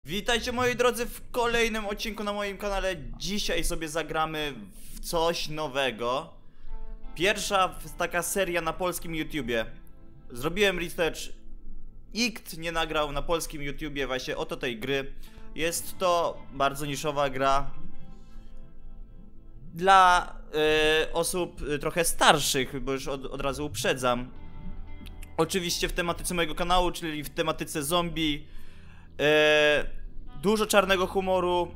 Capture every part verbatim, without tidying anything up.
Witajcie moi drodzy w kolejnym odcinku na moim kanale. Dzisiaj sobie zagramy w coś nowego. Pierwsza taka seria na polskim YouTubie. Zrobiłem research. Nikt nie nagrał na polskim YouTubie właśnie oto tej gry. Jest to bardzo niszowa gra dla y, osób y, trochę starszych, bo już od, od razu uprzedzam. Oczywiście w tematyce mojego kanału, czyli w tematyce zombie. Eee, dużo czarnego humoru.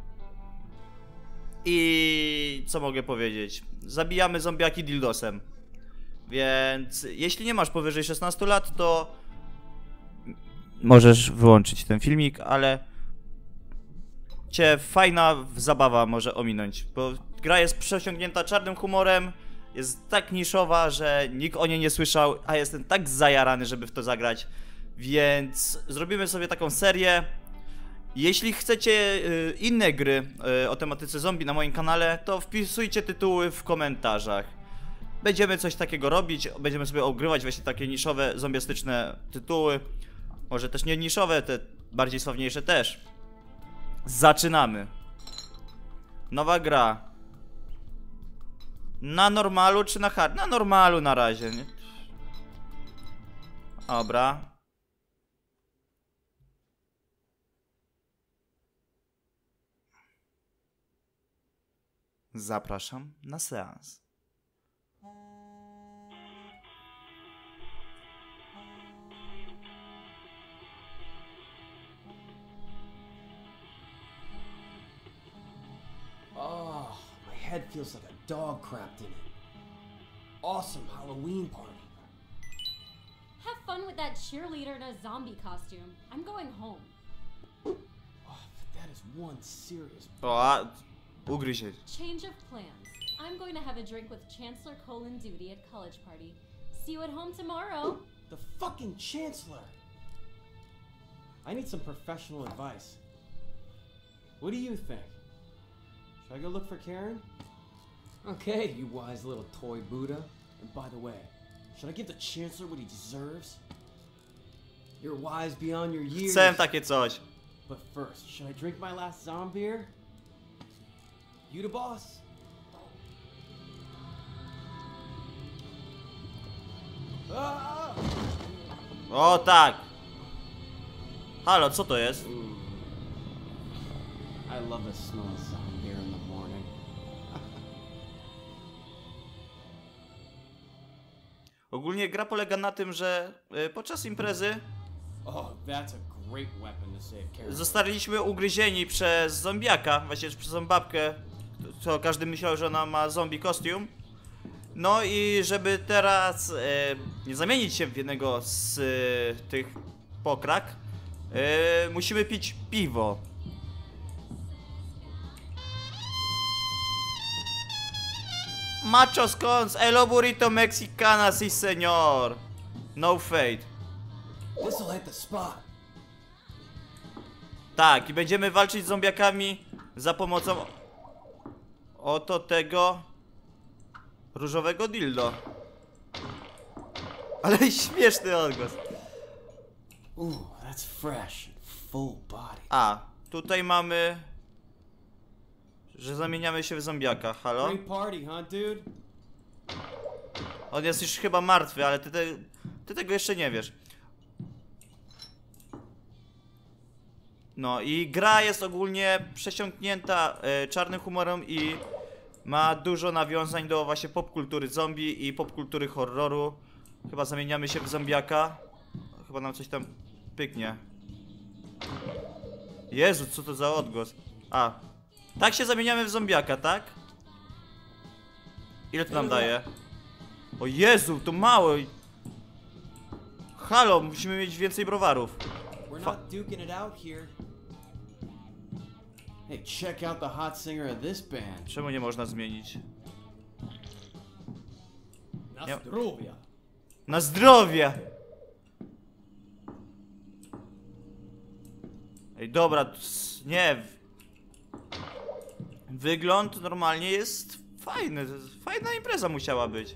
I co mogę powiedzieć? Zabijamy zombiaki dildosem. Więc jeśli nie masz powyżej szesnastu lat, to możesz wyłączyć ten filmik, ale cię fajna zabawa może ominąć, bo gra jest przesiąknięta czarnym humorem. Jest tak niszowa, że nikt o niej nie słyszał, a jestem tak zajarany, żeby w to zagrać. Więc zrobimy sobie taką serię. Jeśli chcecie y, inne gry y, o tematyce zombie na moim kanale, to wpisujcie tytuły w komentarzach. Będziemy coś takiego robić, będziemy sobie ogrywać właśnie takie niszowe, zombiastyczne tytuły. Może też nie niszowe, te bardziej sławniejsze też. Zaczynamy. Nowa gra. Na normalu czy na hard? Na normalu na razie, nie? Dobra. Zapraszam na seans. Oh, my head feels like a dog crapped in it. Awesome Halloween party. Have fun with that cheerleader in a zombie costume. I'm going home. Oh, but that is one serious. O, a... ugryź się. Change of plans. I'm going to have a drink with Chancellor Colin Duty at college party. See you at home tomorrow. The fucking Chancellor. I need some professional advice. What do you think? Should I go look for Karen? Okay, you wise little toy Buddha. And by the way, should I give the Chancellor what he deserves? You're wise beyond your years. Chcę takie coś. But first, should I drink my last zombie? You the boss? Ah! O tak. Halo, co to jest? Mm. I love the smell of zombie in the morning. Ogólnie gra polega na tym, że y, podczas imprezy Oh, that's a great weapon to save Karen. zostaliśmy ugryzieni przez zombiaka, właśnie przez zombabkę, co każdy myślał, że ona ma zombie kostium. No i żeby teraz y, nie zamienić się w jednego z y, tych pokrak, y, musimy pić piwo. Macho scones, el burrito mexicana, sí señor. No fade. This'll hit the spot. Tak, i będziemy walczyć z zombiakami za pomocą oto tego różowego dildo. Ale śmieszny odgłos. Ooh, that's fresh and full body. A, tutaj mamy, że zamieniamy się w zombiaka, halo? Great party, huh, dude? On jest już chyba martwy, ale ty, te, ty tego jeszcze nie wiesz. No i gra jest ogólnie przesiąknięta e, czarnym humorem i ma dużo nawiązań do właśnie popkultury zombie i popkultury horroru. Chyba zamieniamy się w zombiaka. Chyba nam coś tam pyknie. Jezu, co to za odgłos? A, tak się zamieniamy w zombiaka, tak? Ile to nam daje? O Jezu, to mało. Halo, musimy mieć więcej browarów. We're not duking it out here. Hey, check out the hot singer of this band. Czemu nie można zmienić? Na zdrowie. Na zdrowie! Ej, dobra, nie. Wygląd normalnie jest fajny. Fajna impreza musiała być.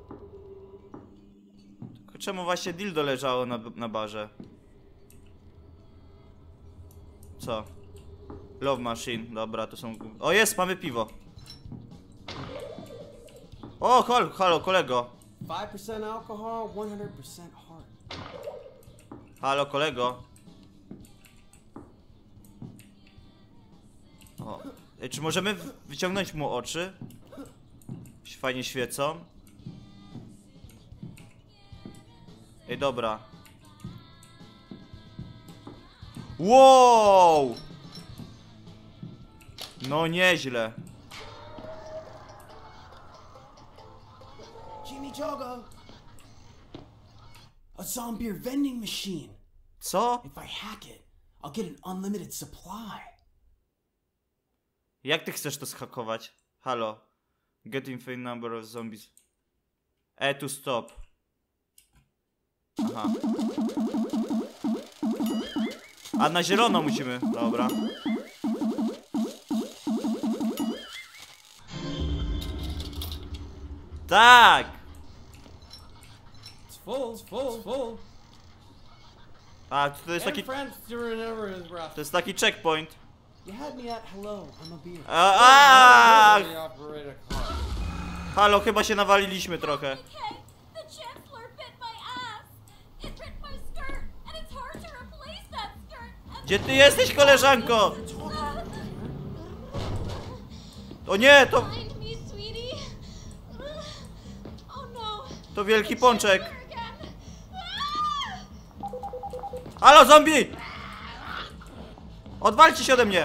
Tylko czemu właśnie dildo leżało na, na barze? Co? Love Machine, dobra, to są... O, jest, mamy piwo. O, halo, halo, kolego. five percent alcohol, one hundred percent heart. Halo, kolego. O, ej, czy możemy wyciągnąć mu oczy? Się fajnie świecą. Ej, dobra. Wow! No nieźle. Chimichanga! A zombie vending machine. Co? If I hack it, I'll get an unlimited supply. Jak ty chcesz to zhakować? Halo. Get infinite number of zombies. E to stop. Aha. A na zielono musimy. Dobra. Tak! It's full, it's full, it's full. A, to jest taki... And friends to remember is rough. To jest taki checkpoint. You had me at hello, I'm a beer. A, a, We operate a car. Halo, chyba się nawaliliśmy trochę. Okay, the Chancellor bit my ass. It ripped my skirt, and it's hard to replace that skirt. And Gdzie ty jesteś, koleżanko? O nie, to... Find me, sweetie. Oh no. To wielki pączek. Chancellor again. Halo, zombie! Odwalcie się ode mnie!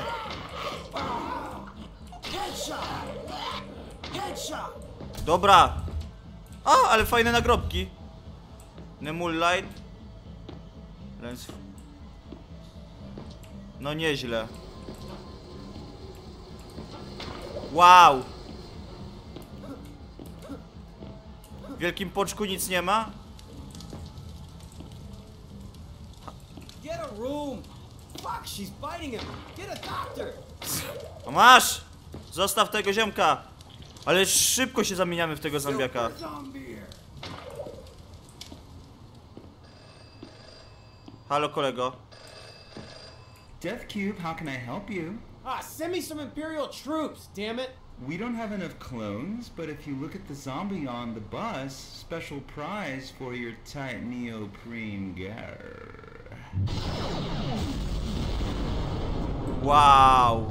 Dobra. O, ale fajne nagrobki. The Moonlight. Lens. No nieźle. Wow. W wielkim pączku nic nie ma? Get a room. Fuck, she's biting him. Get a doctor. O, masz! Zostaw tego ziomka. Ale szybko się zamieniamy w tego zombiaka. Halo, kolego. Death Cube, how can I help you? Ah, send me some Imperial troops, damn it. We don't have enough clones, but if you look at the zombie on the bus, special prize for your tight neoprene gear. Wow.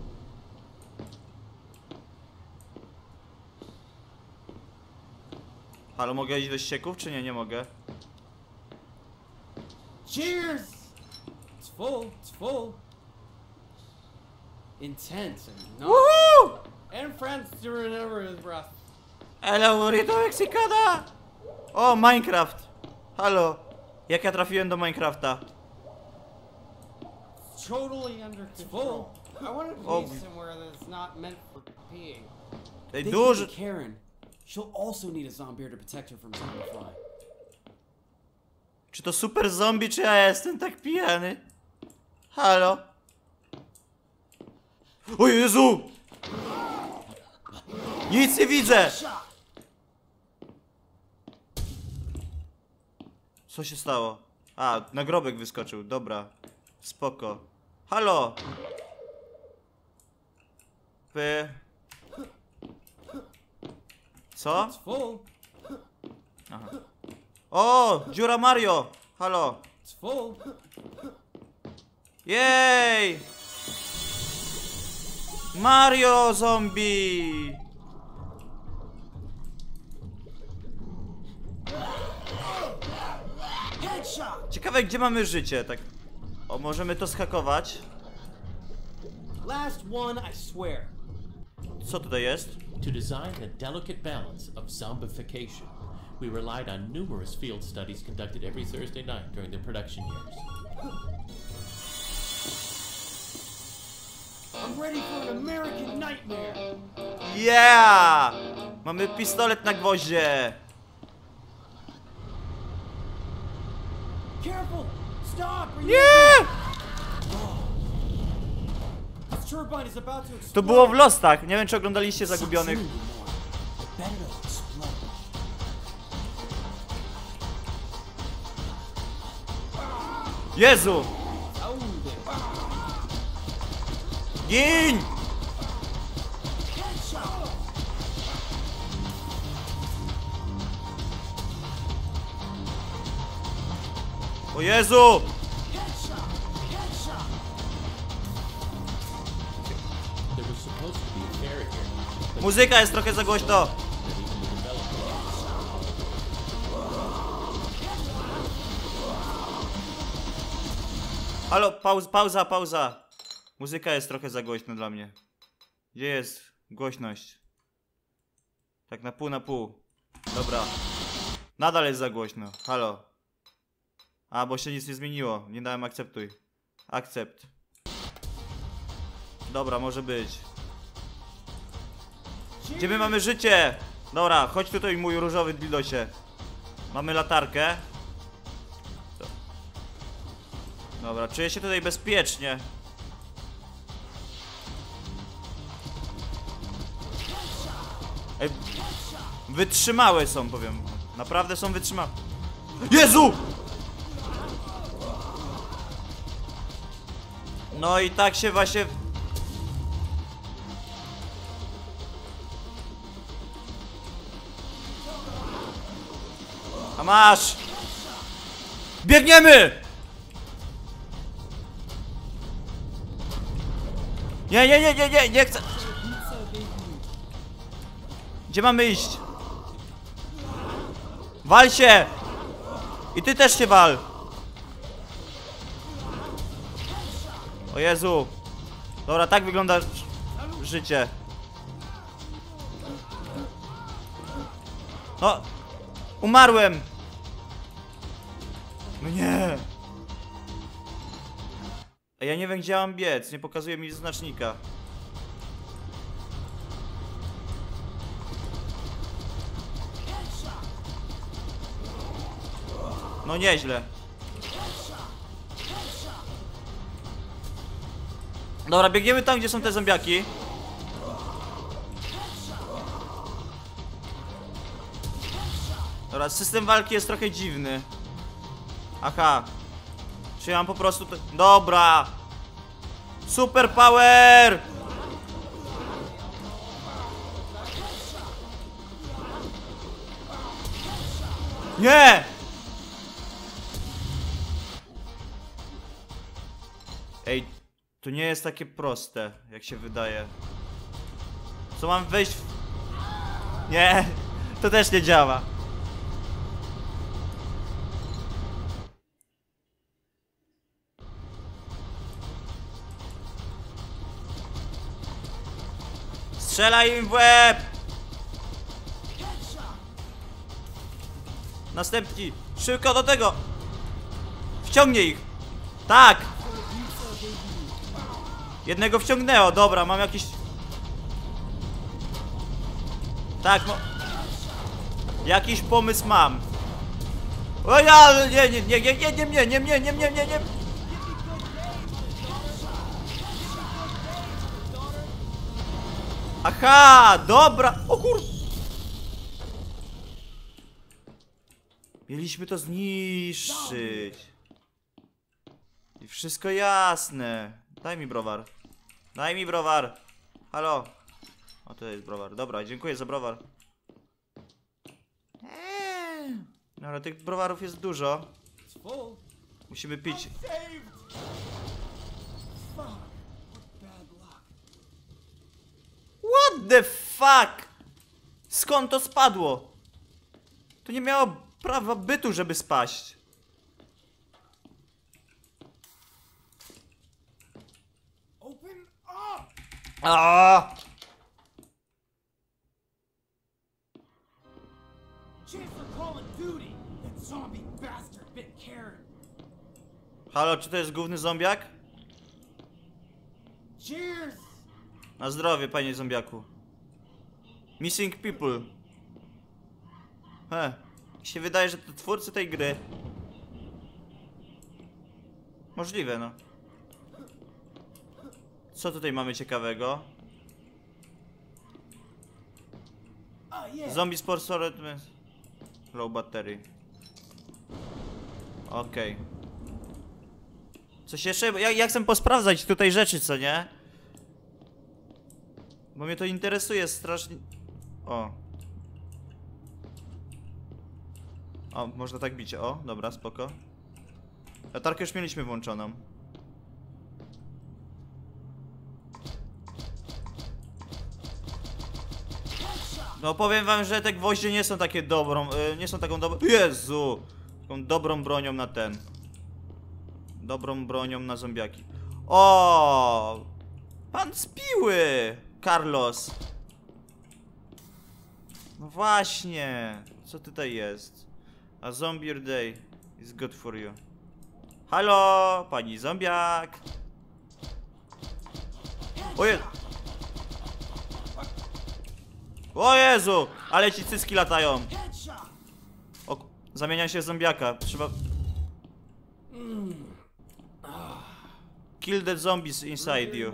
Halo, mogę iść do ścieków, czy nie? Nie mogę. Cheers! It's full, it's full. Intense and not. Woohoo! And friends to remember is rough. Hello, burrito mexicana! O, Minecraft! Halo! Jak ja trafiłem do Minecrafta? It's totally under control. I want to Oh. be somewhere that's not meant for peeing. Ej, They duży... think Karen. She'll also need a zombie to protect her from zombie fly. Czy to super zombie, czy ja jestem tak pijany? Halo? O Jezu! Nic nie widzę! Co się stało? A, nagrobek wyskoczył, dobra. Spoko. Halo! Py... Co? It's full. Aha. O! Dziura Mario! Halo! It's full. Jej! Mario zombie! Ciekawe, gdzie mamy życie, tak. O, możemy to schakować. Last one, I swear. Co tutaj jest? To design a delicate balance of zombification, we relied on numerous field studies conducted every Thursday night during the production years. I'm ready for an American nightmare. Yeah! Mamy pistolet na gwoździe. Careful! Stop! Or you- Nie! This turbine is about to explode. To było w Lostach. Nie wiem, czy oglądaliście Zagubionych. Better to explode. Jezu! Oh, there. Gin! O Jezu! There was supposed to be a fair here, but Muzyka jest trochę za głośno. that even the developer Halo, pauz, pauza, pauza. Muzyka jest trochę za głośna dla mnie. Gdzie jest głośność? Tak na pół na pół. Dobra. Nadal jest za głośno. Halo. A, bo się nic nie zmieniło. Nie dałem akceptuj. Akcept. Dobra, może być. Gdzie my mamy życie? Dobra, chodź tutaj mój różowy dildosie. Mamy latarkę. Dobra, czuję się tutaj bezpiecznie. Ej, wytrzymałe są, powiem. Naprawdę są wytrzymałe. Jezu! No i tak się właśnie... A masz! Biegniemy! Nie, nie, nie, nie, nie, nie chcę! Gdzie mamy iść? Wal się! I ty też się wal! O Jezu! Dobra, tak wygląda życie. No! Umarłem! No nie! A ja nie wiem, gdzie mam biec, nie pokazuje mi znacznika. No nieźle. Dobra, biegniemy tam, gdzie są te zombiaki. Dobra, system walki jest trochę dziwny. Aha. Czy ja mam po prostu... Te... Dobra! Super power! Nie! Ej, to nie jest takie proste, jak się wydaje. Co mam wejść w... Nie, to też nie działa. Strzelaj im w łeb! Następni! Szybko do tego! Wciągnie ich! Tak! Jednego wciągnęło, dobra, mam jakiś... Tak, no... Jakiś pomysł mam. O ja... Nie, nie, nie, nie, nie, nie, nie, nie, nie, nie, nie, nie, nie. Aha, dobra. O kur... Mieliśmy to zniszczyć. I wszystko jasne. Daj mi browar. Daj mi browar. Halo. O, to jest browar. Dobra, dziękuję za browar. Eee. No ale tych browarów jest dużo. Musimy pić. What the fuck? Skąd to spadło? To nie miało prawa bytu, żeby spaść. A! Halo, czy to jest główny zombiak? Cheers! Na zdrowie, panie zombiaku. Missing people. He, mi się wydaje, że to twórcy tej gry. Możliwe, no. Co tutaj mamy ciekawego? Zombie Sports Sortiment. Low battery. Okej. Okay. Coś jeszcze? Ja, ja chcę posprawdzać tutaj rzeczy, co nie? Bo mnie to interesuje strasznie... O. O, można tak bić. O, dobra, spoko. Latarkę już mieliśmy włączoną. No powiem wam, że te gwoździe nie są takie dobrą, yy, nie są taką dobrą... Jezu! Taką dobrą bronią na ten. Dobrą bronią na zombiaki. O! Pan z piły! Carlos! No właśnie! Co tutaj jest? A zombie day is good for you. Halo! Pani zombiak! O Jezu! O Jezu! Ale ci cycki latają! O, zamienia się w zombiaka. Trzeba... Kill the zombies inside you.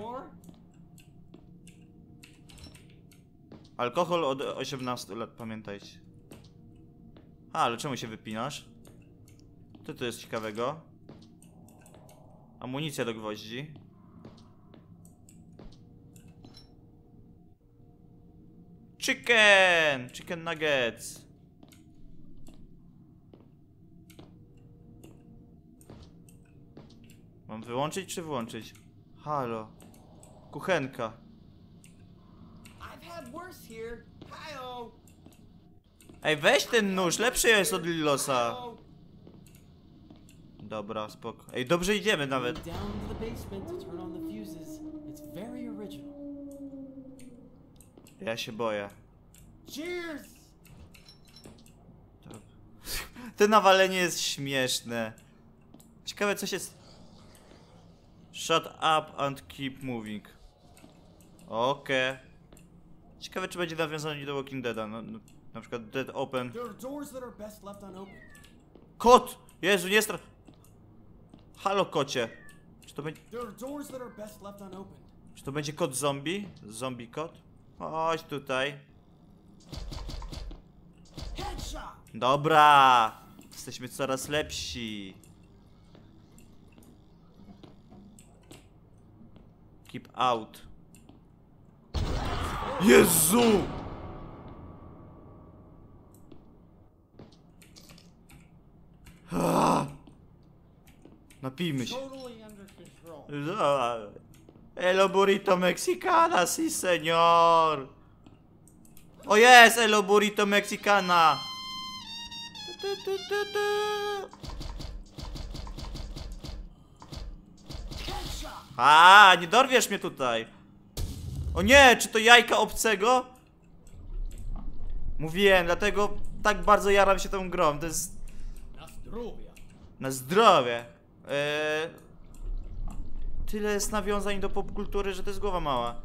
Alkohol od osiemnastu lat, pamiętajcie. A, ale czemu się wypinasz? Co to jest ciekawego? Amunicja do gwoździ. Chicken! Chicken nuggets. Mam wyłączyć czy włączyć? Halo. Kuchenka. Ej, weź ten nóż, lepszy jest od Lilosa. Dobra, spoko. Ej, dobrze idziemy nawet. Ja się boję. To nawalenie jest śmieszne. Ciekawe co się... Shut up and keep moving. Okej. Okay. Ciekawe czy będzie nawiązanie do Walking Deada. No, no, na przykład Dead Open. Kot! Jezu, nie stra... Halo kocie. Czy to będzie... Czy to będzie kot zombie? Zombie kot? Chodź tutaj. Dobra! Jesteśmy coraz lepsi. Keep out. Jezu! Ah! Napijmy się. Elo burrito mexicana, si señor. O jest, elo burrito mexicana. A, nie dorwiesz mnie tutaj. O nie, czy to jajka obcego? Mówiłem, dlatego tak bardzo jaram się tą grą. To jest... Na zdrowie. Na zdrowie. Eee... Tyle jest nawiązań do popkultury, że to jest głowa mała.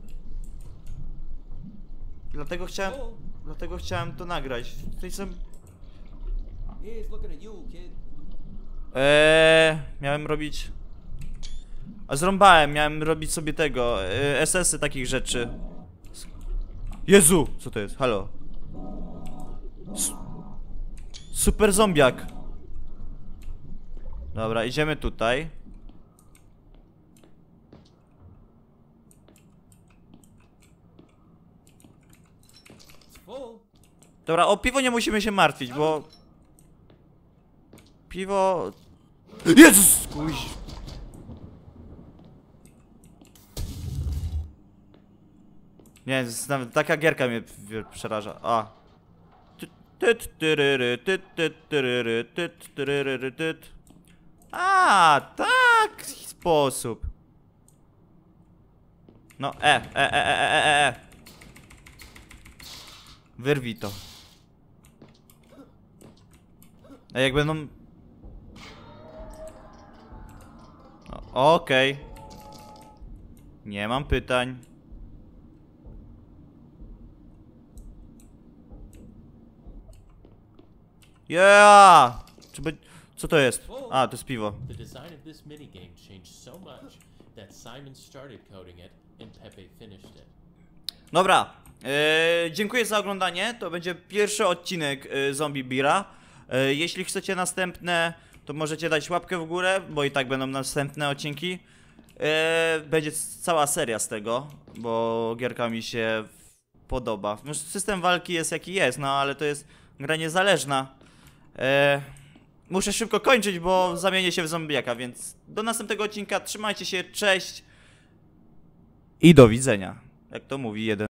Dlatego chciałem... Dlatego chciałem to nagrać. Tutaj są... Eee... Miałem robić... A zrąbałem, miałem robić sobie tego... Eee, es esy takich rzeczy. Jezu! Co to jest? Halo? S Super zombiak. Dobra, idziemy tutaj. Dobra, o piwo nie musimy się martwić, bo... Piwo... Jezus! Kuź... Nie, nawet taka gierka mnie przeraża. A. A, tak sposób. No, e, e, e, e, e, e. Wyrwij to. A jak będą... Okej. Okay. Nie mam pytań. Yeah! Co to jest? A, to jest piwo. The design of this minigame changed so much that Simon started coding it and Pepe finished it. Dobra, e, dziękuję za oglądanie. To będzie pierwszy odcinek e, Zombie Beara. E, jeśli chcecie następne, to możecie dać łapkę w górę, bo i tak będą następne odcinki. E, będzie cała seria z tego, bo gierka mi się podoba. No, system walki jest jaki jest, no ale to jest gra niezależna. E, muszę szybko kończyć, bo zamienię się w zombiaka, więc do następnego odcinka. Trzymajcie się, cześć i do widzenia. Jak to mówi jeden.